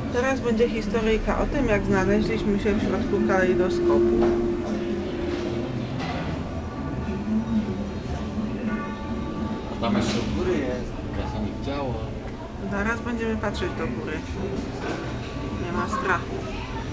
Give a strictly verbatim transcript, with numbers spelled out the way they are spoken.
Teraz będzie historyjka o tym, jak znaleźliśmy się w środku kalejdoskopu. A tam jeszcze u góry jest, ja się nie widziało. Zaraz będziemy patrzeć do góry. Nie ma strachu.